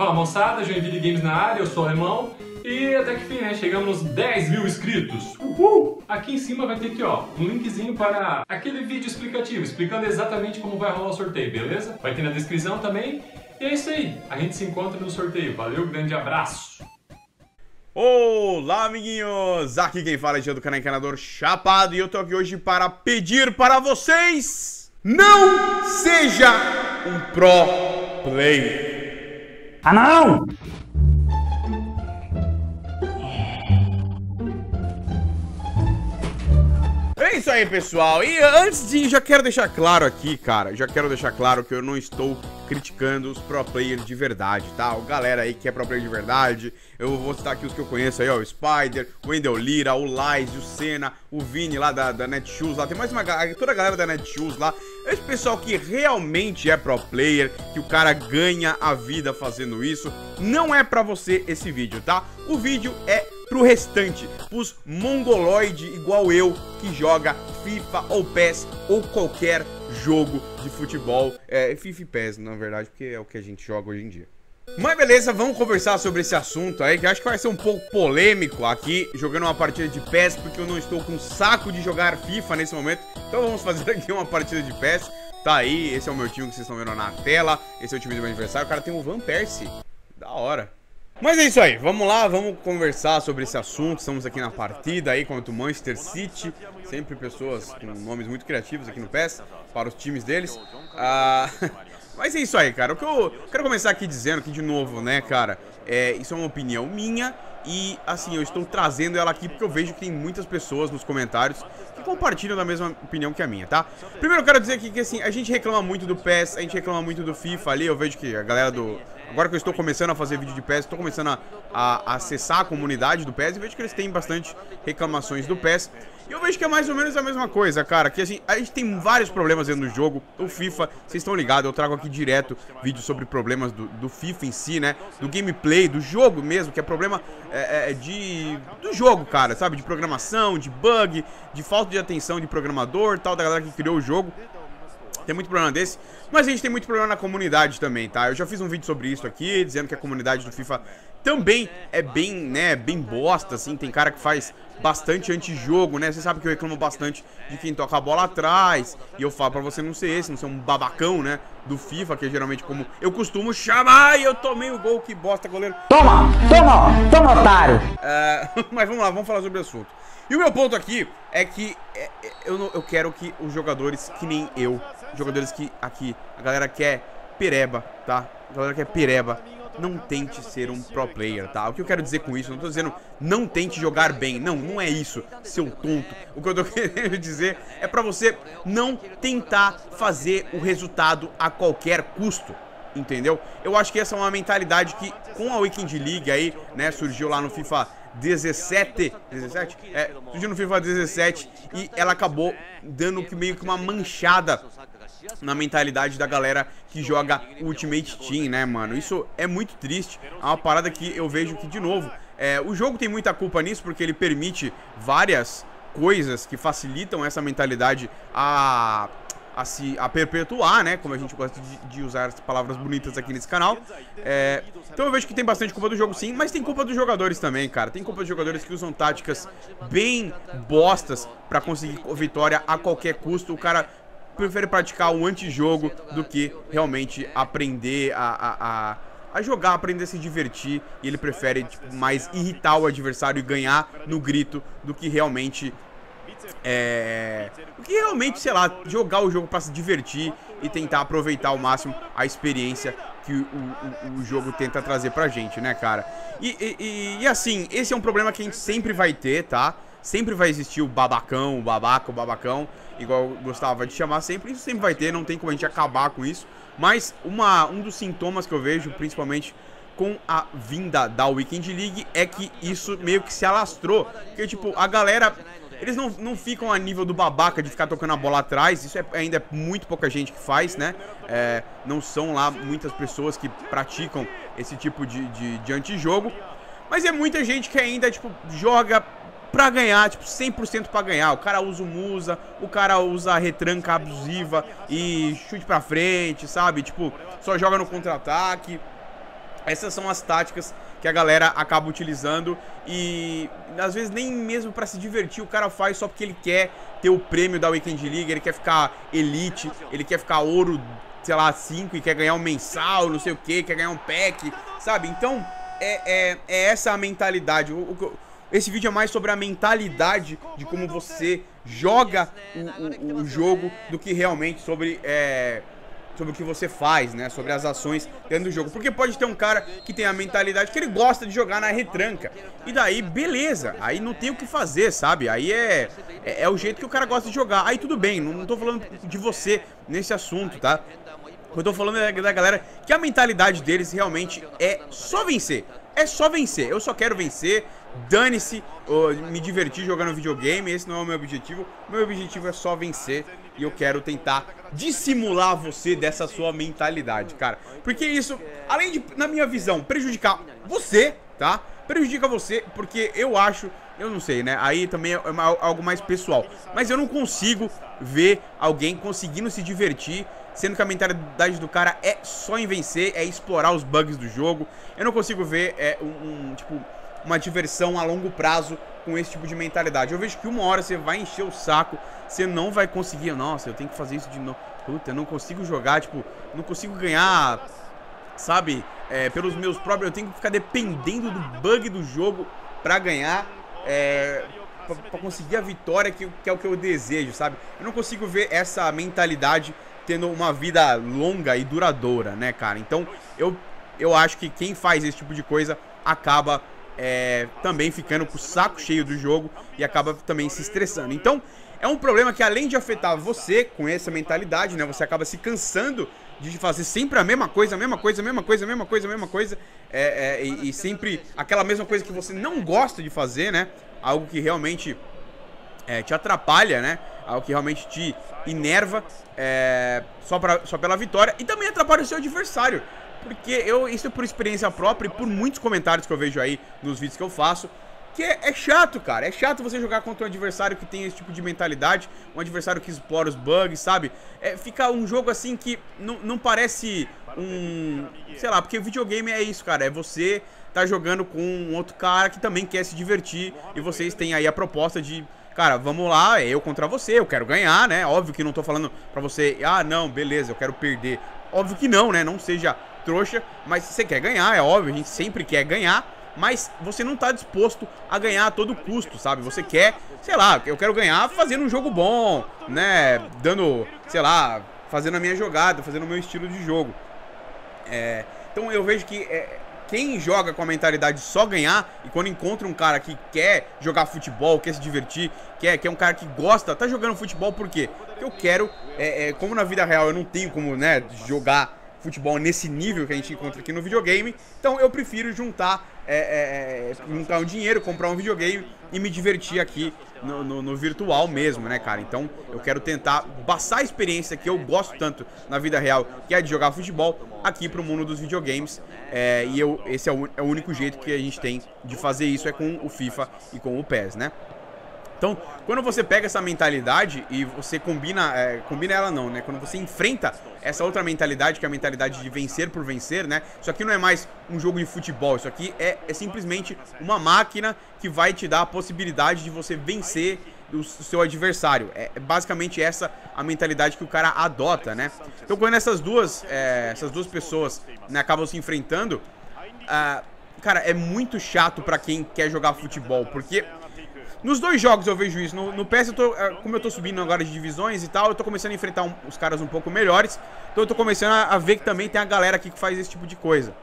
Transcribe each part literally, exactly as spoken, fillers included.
Fala moçada, Joinville Games na área, eu sou o Alemão. E até que fim, né? Chegamos nos dez mil inscritos. Uhul! Aqui em cima vai ter aqui, ó, um linkzinho para aquele vídeo explicativo, explicando exatamente como vai rolar o sorteio, beleza? Vai ter na descrição também. E é isso aí, a gente se encontra no sorteio. Valeu, grande abraço! Olá, amiguinhos! Aqui quem fala é Jean do canal Encanador Chapado e eu tô aqui hoje para pedir para vocês: não seja um pro player. Ah, não! É isso aí, pessoal. E antes de... já quero deixar claro aqui, cara, já quero deixar claro que eu não estou criticando os pro players de verdade, tá? O galera aí que é pro player de verdade, eu vou citar aqui os que eu conheço aí, ó, o Spider, o Wendel Lira, o Lies, o Senna, o Vini lá da, da Netshoes, lá tem mais uma galera, toda a galera da Netshoes lá. Esse pessoal que realmente é pro player, que o cara ganha a vida fazendo isso, não é pra você esse vídeo, tá? O vídeo é pro restante, pros mongoloide igual eu, que joga FIFA ou P E S ou qualquer jogo de futebol, é FIFA e P E S na verdade, porque é o que a gente joga hoje em dia. Mas beleza, vamos conversar sobre esse assunto aí, que eu acho que vai ser um pouco polêmico aqui, jogando uma partida de P E S, porque eu não estou com saco de jogar FIFA nesse momento. Então vamos fazer aqui uma partida de P E S. Tá aí, esse é o meu time que vocês estão vendo na tela, esse é o time do meu aniversário. O cara tem o Van Persie, da hora. Mas é isso aí, vamos lá, vamos conversar sobre esse assunto. Estamos aqui na partida aí contra o Manchester City. Sempre pessoas com nomes muito criativos aqui no P E S, para os times deles. Ah, mas é isso aí, cara. O que eu quero começar aqui dizendo aqui de novo, né, cara, é, isso é uma opinião minha. E assim, eu estou trazendo ela aqui porque eu vejo que tem muitas pessoas nos comentários que compartilham da mesma opinião que a minha, tá? Primeiro eu quero dizer aqui que assim, a gente reclama muito do P E S, a gente reclama muito do FIFA ali. Eu vejo que a galera do... Agora que eu estou começando a fazer vídeo de P E S, estou começando a, a, a acessar a comunidade do P E S e vejo que eles têm bastante reclamações do P E S. E eu vejo que é mais ou menos a mesma coisa, cara. Que assim, a gente tem vários problemas dentro do jogo. O FIFA, vocês estão ligados, eu trago aqui direto vídeos sobre problemas do, do FIFA em si, né? Do gameplay, do jogo mesmo, que é problema é, é, de... do jogo, cara, sabe? De programação, de bug, de falta de atenção de programador, tal, da galera que criou o jogo. Tem muito problema desse, mas a gente tem muito problema na comunidade também, tá? Eu já fiz um vídeo sobre isso aqui, dizendo que a comunidade do FIFA também é bem, né, bem bosta, assim. Tem cara que faz bastante antijogo, né? Você sabe que eu reclamo bastante de quem toca a bola atrás. E eu falo pra você não ser esse, não ser um babacão, né, do FIFA, que é geralmente como eu costumo chamar. E eu tomei o gol, que bosta, goleiro. Toma, toma, toma, otário. É, mas vamos lá, vamos falar sobre o assunto. E o meu ponto aqui é que é, é, eu, não, eu quero que os jogadores que nem eu, jogadores que aqui, a galera que é pereba, tá? A galera que é pereba, não tente ser um pro player, tá? O que eu quero dizer com isso, eu não tô dizendo não tente jogar bem, não, não é isso, seu tonto. O que eu tô querendo dizer é pra você não tentar fazer o resultado a qualquer custo, entendeu? Eu acho que essa é uma mentalidade que com a Weekend League aí, né, surgiu lá no FIFA dezessete, dezessete? É, surgiu no FIFA dezessete e ela acabou dando que meio que uma manchada na mentalidade da galera que joga Ultimate Team, né, mano? Isso é muito triste, é uma parada que eu vejo que, de novo, é, o jogo tem muita culpa nisso, porque ele permite várias coisas que facilitam essa mentalidade a... A, se, a perpetuar, né? Como a gente gosta de, de usar as palavras bonitas aqui nesse canal. É, então eu vejo que tem bastante culpa do jogo, sim, mas tem culpa dos jogadores também, cara. Tem culpa dos jogadores que usam táticas bem bostas pra conseguir vitória a qualquer custo. O cara prefere praticar um antijogo do que realmente aprender a... a, a a jogar, aprender a se divertir. E ele prefere, tipo, mais irritar o adversário e ganhar no grito do que realmente... É... O que realmente, sei lá, jogar o jogo pra se divertir e tentar aproveitar ao máximo a experiência que o, o, o jogo tenta trazer pra gente, né, cara? E, e, e assim, esse é um problema que a gente sempre vai ter, tá? Sempre vai existir o babacão, o babaca, o babacão, igual eu gostava de chamar sempre. Isso sempre vai ter, não tem como a gente acabar com isso. Mas uma, um dos sintomas que eu vejo, principalmente com a vinda da Weekend League, é que isso meio que se alastrou. Porque, tipo, a galera... Eles não, não ficam a nível do babaca de ficar tocando a bola atrás. Isso é ainda é muito pouca gente que faz, né? É, não são lá muitas pessoas que praticam esse tipo de, de, de antijogo. Mas é muita gente que ainda, tipo, joga pra ganhar, tipo, cem por cento pra ganhar. O cara usa o Musa, o cara usa a retranca abusiva e chute pra frente, sabe? Tipo, só joga no contra-ataque. Essas são as táticas que a galera acaba utilizando e às vezes nem mesmo pra se divertir o cara faz só porque ele quer ter o prêmio da Weekend League, ele quer ficar elite, ele quer ficar ouro, sei lá, cinco e quer ganhar um mensal, não sei o que, quer ganhar um pack, sabe? Então é, é, é essa a mentalidade. O, o, esse vídeo é mais sobre a mentalidade de como você joga o, o, o jogo do que realmente sobre... É, sobre o que você faz, né, sobre as ações dentro do jogo, porque pode ter um cara que tem a mentalidade que ele gosta de jogar na retranca, e daí, beleza, aí não tem o que fazer, sabe, aí é, é, é o jeito que o cara gosta de jogar, aí tudo bem, não, não tô falando de você nesse assunto, tá, eu tô falando da, da galera que a mentalidade deles realmente é só vencer, é só vencer, eu só quero vencer, dane-se, me divertir jogando videogame, esse não é o meu objetivo, o meu objetivo é só vencer. E eu quero tentar dissimular você dessa sua mentalidade, cara. Porque isso, além de, na minha visão, prejudicar você, tá? Prejudica você, porque eu acho, eu não sei, né? Aí também é algo mais pessoal. Mas eu não consigo ver alguém conseguindo se divertir, sendo que a mentalidade do cara é só em vencer, é explorar os bugs do jogo. Eu não consigo ver é, um, um tipo... uma diversão a longo prazo com esse tipo de mentalidade. Eu vejo que uma hora você vai encher o saco, você não vai conseguir. Nossa, eu tenho que fazer isso de novo. Puta, eu não consigo jogar, tipo, não consigo ganhar, sabe, é, pelos meus próprios. Eu tenho que ficar dependendo do bug do jogo pra ganhar, é, pra, pra conseguir a vitória que, que é o que eu desejo, sabe? Eu não consigo ver essa mentalidade tendo uma vida longa e duradoura, né, cara? Então, eu, eu acho que quem faz esse tipo de coisa acaba... É, também ficando com o saco cheio do jogo e acaba também se estressando. Então, é um problema que além de afetar você com essa mentalidade, né? Você acaba se cansando de fazer sempre a mesma coisa, a mesma coisa, a mesma coisa, a mesma coisa, a mesma coisa é, é, e, e sempre aquela mesma coisa que você não gosta de fazer, né? Algo que realmente é, te atrapalha, né? Algo que realmente te enerva é, só, pra, só pela vitória e também atrapalha o seu adversário. Porque eu, isso é por experiência própria e por muitos comentários que eu vejo aí nos vídeos que eu faço, que é, é chato, cara. É chato você jogar contra um adversário que tem esse tipo de mentalidade, um adversário que explora os bugs, sabe? É, fica um jogo assim que não, não parece um... Sei lá, porque videogame é isso, cara. É você tá jogando com um outro cara que também quer se divertir e vocês têm aí a proposta de... Cara, vamos lá, é eu contra você, eu quero ganhar, né? Óbvio que não tô falando pra você, ah, não, beleza, eu quero perder. Óbvio que não, né? Não seja trouxa, mas você quer ganhar, é óbvio, a gente sempre quer ganhar, mas você não tá disposto a ganhar a todo custo, sabe? Você quer, sei lá, eu quero ganhar fazendo um jogo bom, né? Dando, sei lá, fazendo a minha jogada, fazendo o meu estilo de jogo. É, então eu vejo que é, quem joga com a mentalidade de só ganhar, e quando encontra um cara que quer jogar futebol, quer se divertir, quer, quer um cara que gosta, tá jogando futebol por quê? Porque eu quero, é, é, como na vida real eu não tenho como, né, jogar futebol nesse nível que a gente encontra aqui no videogame, então eu prefiro juntar, é, é, juntar um dinheiro, comprar um videogame e me divertir aqui no, no, no virtual mesmo, né, cara? Então eu quero tentar passar a experiência que eu gosto tanto na vida real, que é de jogar futebol, aqui pro mundo dos videogames, é, e eu, esse é o, é o único jeito que a gente tem de fazer isso, é com o FIFA e com o P E S, né? Então, quando você pega essa mentalidade e você combina, é, combina ela não, né? Quando você enfrenta essa outra mentalidade, que é a mentalidade de vencer por vencer, né? Isso aqui não é mais um jogo de futebol, isso aqui é, é simplesmente uma máquina que vai te dar a possibilidade de você vencer o, o seu adversário. É, é basicamente essa a mentalidade que o cara adota, né? Então, quando essas duas, é, essas duas pessoas, né, acabam se enfrentando, ah, cara, é muito chato pra quem quer jogar futebol, porque... Nos dois jogos eu vejo isso. No, no P E S, eu tô, como eu tô subindo agora de divisões e tal, eu tô começando a enfrentar um, os caras um pouco melhores. Então eu tô começando a, a ver que também tem a galera aqui que faz esse tipo de coisa.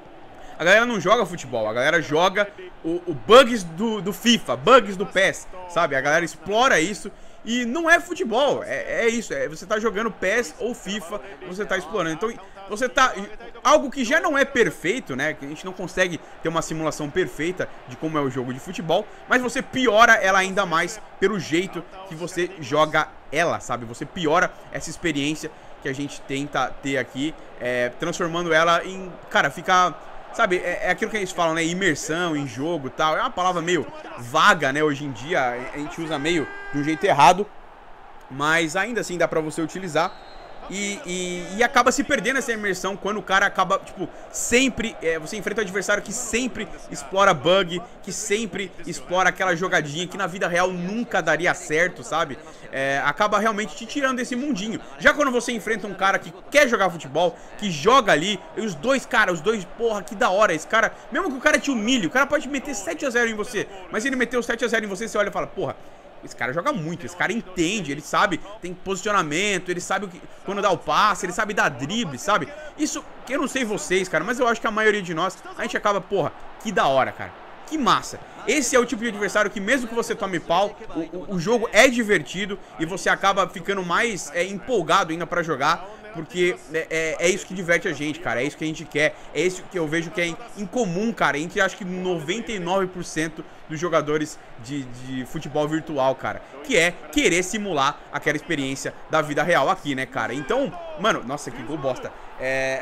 A galera não joga futebol, a galera joga o, o bugs do, do FIFA, bugs do P E S, sabe? A galera explora isso e não é futebol, é, é isso, é, você tá jogando P E S ou FIFA, você tá explorando. Então você tá... Algo que já não é perfeito, né? Que a gente não consegue ter uma simulação perfeita de como é o jogo de futebol, mas você piora ela ainda mais pelo jeito que você joga ela, sabe? Você piora essa experiência que a gente tenta ter aqui, é, transformando ela em... Cara, fica... Sabe, é, é aquilo que eles falam, né? Imersão em jogo e tal. É uma palavra meio vaga, né? Hoje em dia a gente usa meio de um jeito errado, mas ainda assim dá pra você utilizar. E, e, e acaba se perdendo essa imersão quando o cara acaba, tipo, sempre, é, você enfrenta um adversário que sempre explora bug, que sempre explora aquela jogadinha que na vida real nunca daria certo, sabe? É, acaba realmente te tirando desse mundinho. Já quando você enfrenta um cara que quer jogar futebol, que joga ali, e os dois caras, os dois, porra, que da hora, esse cara, mesmo que o cara te humilhe, o cara pode meter sete a zero em você, mas se ele meteu sete a zero em você, você olha e fala, porra, esse cara joga muito, esse cara entende, ele sabe, tem posicionamento, ele sabe o que, quando dá o passe, ele sabe dar drible, sabe? Isso, eu não sei vocês, cara, mas eu acho que a maioria de nós, a gente acaba, porra, que da hora, cara. Que massa. Esse é o tipo de adversário que mesmo que você tome pau, o, o, o jogo é divertido e você acaba ficando mais é, empolgado ainda pra jogar, porque é, é, é isso que diverte a gente, cara, é isso que a gente quer, é isso que eu vejo que é incomum, cara, entre acho que noventa e nove por cento dos jogadores de, de futebol virtual, cara, que é querer simular aquela experiência da vida real aqui, né, cara. Então, mano, nossa, que gol bosta. É...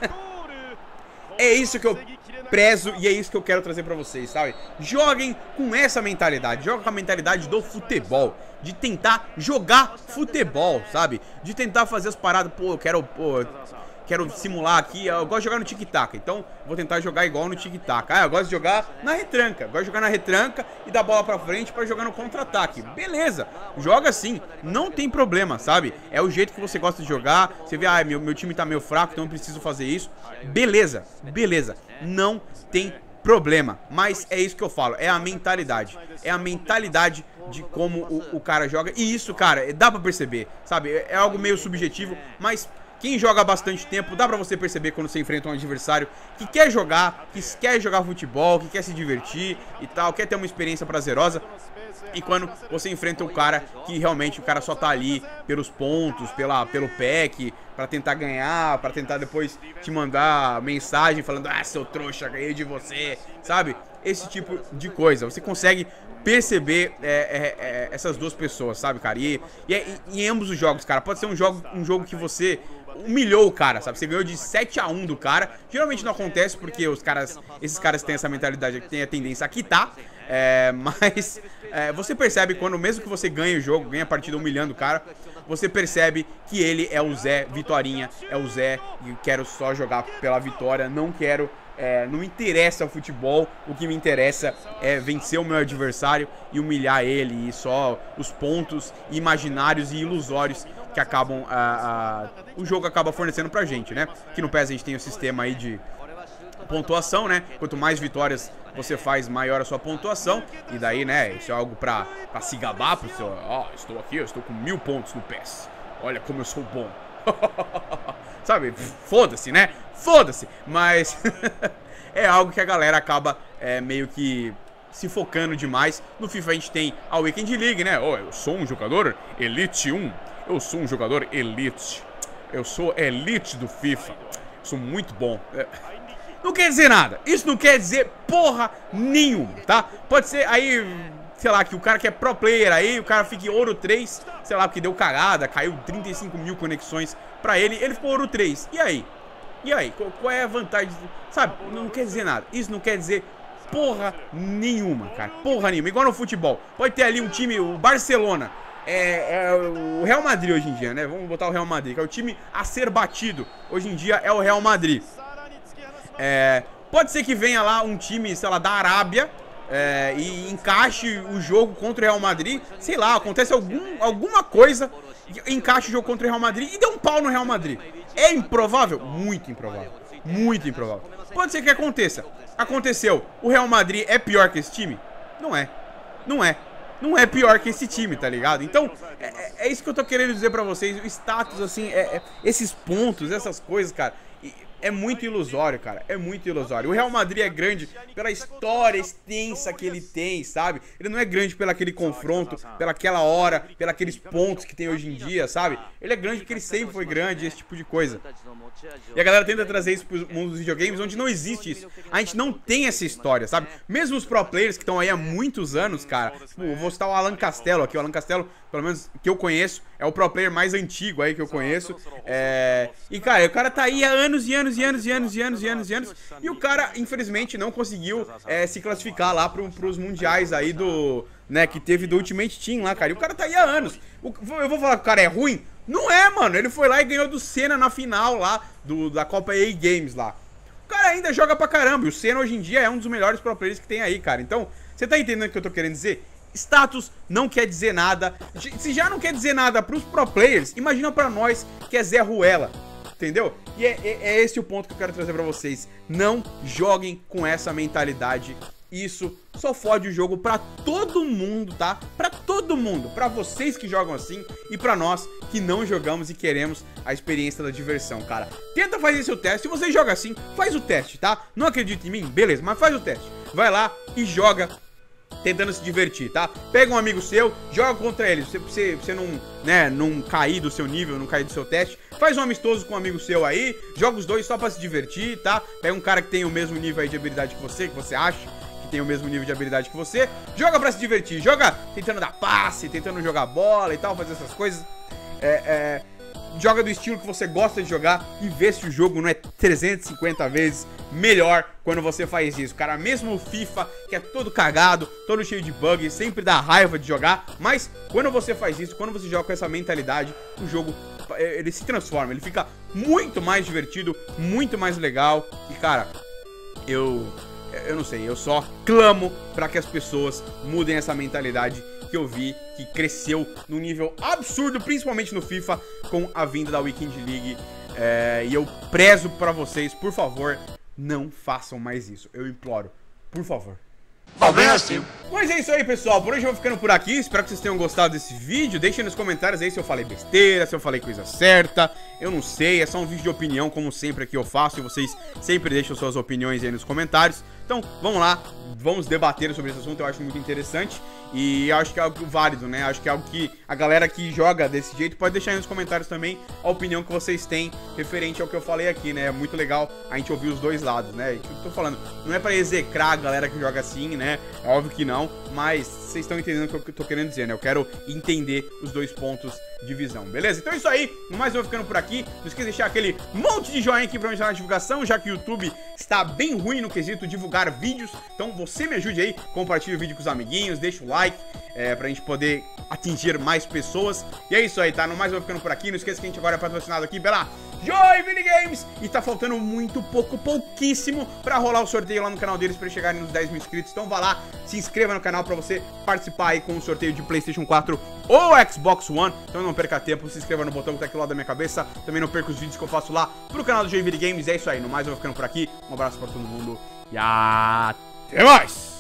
É isso que eu prezo e é isso que eu quero trazer pra vocês, sabe? Joguem com essa mentalidade, joguem com a mentalidade do futebol, de tentar jogar futebol, sabe? De tentar fazer as paradas, pô, eu quero, pô, quero simular aqui, eu gosto de jogar no tic-tac, então vou tentar jogar igual no tic-tac. Ah, eu gosto de jogar na retranca, gosto de jogar na retranca e dar bola pra frente pra jogar no contra-ataque. Beleza, joga assim, não tem problema, sabe? É o jeito que você gosta de jogar, você vê, ah, meu, meu time tá meio fraco, então eu preciso fazer isso. Beleza, beleza, não tem problema, mas é isso que eu falo, é a mentalidade, é a mentalidade de como o, o cara joga, e isso, cara, dá pra perceber, sabe? É algo meio subjetivo, mas... Quem joga há bastante tempo, dá pra você perceber quando você enfrenta um adversário que quer jogar, que quer jogar futebol, que quer se divertir e tal, quer ter uma experiência prazerosa. E quando você enfrenta um cara que realmente o cara só tá ali pelos pontos, pela, pelo pack, pra tentar ganhar, pra tentar depois te mandar mensagem falando, ah, seu trouxa, ganhei de você, sabe? Esse tipo de coisa. Você consegue perceber é, é, é, essas duas pessoas, sabe, cara? E, e, e em ambos os jogos, cara, pode ser um jogo, um jogo que você humilhou o cara, sabe? Você ganhou de sete a um do cara. Geralmente não acontece porque os caras, esses caras têm essa mentalidade, que tem a tendência a quitar. É, mas é, você percebe quando, mesmo que você ganhe o jogo, ganha a partida humilhando o cara, você percebe que ele é o Zé Vitorinha, é o Zé e quero só jogar pela vitória, não quero, é, não me interessa o futebol, o que me interessa é vencer o meu adversário e humilhar ele, e só os pontos imaginários e ilusórios que acabam, a, a, o jogo acaba fornecendo pra gente, né? Que no P E S a gente tem o sistema aí de pontuação, né? Quanto mais vitórias você faz, maior a sua pontuação. E daí, né, isso é algo pra, pra se gabar, pro seu, ó, oh, estou aqui, eu estou com mil pontos no P E S. Olha como eu sou bom. Sabe, foda-se, né? Foda-se. Mas é algo que a galera acaba é, meio que se focando demais. No FIFA a gente tem a Weekend League, né? Oh, eu sou um jogador Elite um. Eu sou um jogador Elite. Eu sou Elite do FIFA. Sou muito bom. Não quer dizer nada. Isso não quer dizer porra nenhuma, tá? Pode ser aí, sei lá, que o cara que é pro player aí, o cara fique ouro três, sei lá, porque deu cagada, caiu trinta e cinco mil conexões pra ele, ele ficou ouro três. E aí? E aí? Qual é a vantagem? Sabe? Não quer dizer nada. Isso não quer dizer porra nenhuma, cara. Porra nenhuma. Igual no futebol. Pode ter ali um time, o Barcelona. É, é o Real Madrid hoje em dia, né? Vamos botar o Real Madrid, que é o time a ser batido. Hoje em dia é o Real Madrid. É, pode ser que venha lá um time, sei lá, da Arábia é, e encaixe o jogo contra o Real Madrid. Sei lá, acontece algum, alguma coisa, encaixe o jogo contra o Real Madrid e dê um pau no Real Madrid. É improvável? Muito improvável. Muito improvável. Pode ser que aconteça. Aconteceu. O Real Madrid é pior que esse time? Não é. Não é. Não é pior que esse time, tá ligado? Então, é, é isso que eu tô querendo dizer pra vocês. O status, assim, é, é, esses pontos, essas coisas, cara, é muito ilusório, cara. É muito ilusório. O Real Madrid é grande pela história extensa que ele tem, sabe? Ele não é grande pelo aquele confronto, pelaquela hora, pelos pontos que tem hoje em dia, sabe? Ele é grande porque ele sempre foi grande, esse tipo de coisa. E a galera tenta trazer isso pro mundo dos videogames, onde não existe isso. A gente não tem essa história, sabe? Mesmo os pro players que estão aí há muitos anos, cara. Tipo, eu vou citar o Alan Castelo aqui. O Alan Castelo, pelo menos que eu conheço, é o pro player mais antigo aí que eu conheço. É... E, cara, o cara tá aí há anos e anos e anos e anos e anos e anos e anos. E o cara, infelizmente, não conseguiu é, se classificar lá pro, pros mundiais aí do... né, que teve do Ultimate Team lá, cara. E o cara tá aí há anos. O, eu vou falar que o cara é ruim? Não é, mano. Ele foi lá e ganhou do Senna na final lá, do, da Copa E A Games lá. O cara ainda joga pra caramba. E o Senna hoje em dia é um dos melhores pro players que tem aí, cara. Então, você tá entendendo o que eu tô querendo dizer? Status não quer dizer nada. Se já não quer dizer nada pros pro players, imagina pra nós que é Zé Ruela. Entendeu? E é, é, é esse o ponto que eu quero trazer pra vocês. Não joguem com essa mentalidade. Isso só fode o jogo pra todo mundo, tá? Pra todo mundo. Pra vocês que jogam assim e pra nós que não jogamos e queremos a experiência da diversão, cara. Tenta fazer seu teste. Se você joga assim, faz o teste, tá? Não acredita em mim? Beleza, mas faz o teste. Vai lá e joga tentando se divertir, tá? Pega um amigo seu, joga contra ele. Você, você, você não, né, não cair do seu nível, não cair do seu teste. Faz um amistoso com um amigo seu aí. Joga os dois só pra se divertir, tá? Pega um cara que tem o mesmo nível aí de habilidade que você, que você acha tem o mesmo nível de habilidade que você, joga pra se divertir, joga tentando dar passe, tentando jogar bola e tal, fazer essas coisas, é, é, joga do estilo que você gosta de jogar e vê se o jogo não é trezentas e cinquenta vezes melhor quando você faz isso, cara. Mesmo o FIFA, que é todo cagado, todo cheio de bugs, sempre dá raiva de jogar, mas quando você faz isso, quando você joga com essa mentalidade, o jogo, ele se transforma, ele fica muito mais divertido, muito mais legal e, cara, eu... Eu não sei, eu só clamo pra que as pessoas mudem essa mentalidade que eu vi, que cresceu num nível absurdo, principalmente no FIFA, com a vinda da Weekend League. É, e eu prezo pra vocês, por favor, não façam mais isso. Eu imploro, por favor. Assim. Mas é isso aí, pessoal, por hoje eu vou ficando por aqui. Espero que vocês tenham gostado desse vídeo. Deixem nos comentários aí se eu falei besteira, se eu falei coisa certa. Eu não sei, é só um vídeo de opinião, como sempre aqui eu faço. E vocês sempre deixam suas opiniões aí nos comentários. Então, vamos lá, vamos debater sobre esse assunto. Eu acho muito interessante e eu acho que é algo válido, né? Acho que é algo que a galera que joga desse jeito pode deixar aí nos comentários também a opinião que vocês têm referente ao que eu falei aqui, né? É muito legal a gente ouvir os dois lados, né? Eu tô falando, não é pra execrar a galera que joga assim, né? É óbvio que não, mas vocês estão entendendo o que eu tô querendo dizer, né? Eu quero entender os dois pontos de visão, beleza? Então é isso aí, no mais eu vou ficando por aqui. Não esqueça de deixar aquele monte de joinha aqui pra me ajudar na divulgação, já que o YouTube está bem ruim no quesito divulgar vídeos. Então você me ajude aí, compartilhe o vídeo com os amiguinhos, deixa o like é, pra gente poder atingir mais pessoas. E é isso aí, tá? No mais eu vou ficando por aqui. Não esqueça que a gente agora é patrocinado aqui pela Joinville Games e tá faltando muito pouco, pouquíssimo pra rolar o sorteio lá no canal deles pra eles chegarem nos dez mil inscritos. Então vá lá, se inscreva no canal pra você participar aí com o sorteio de PlayStation quatro ou Xbox One. Então não perca tempo, se inscreva no botão que tá aqui do lado da minha cabeça. Também não perca os vídeos que eu faço lá pro canal do Joinville Games. É isso aí, no mais eu vou ficando por aqui. Um abraço pra todo mundo e até mais!